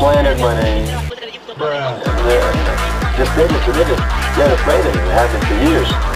slandered my name. Bruh. And, just did it. Yeah, afraid of it. It happened for years.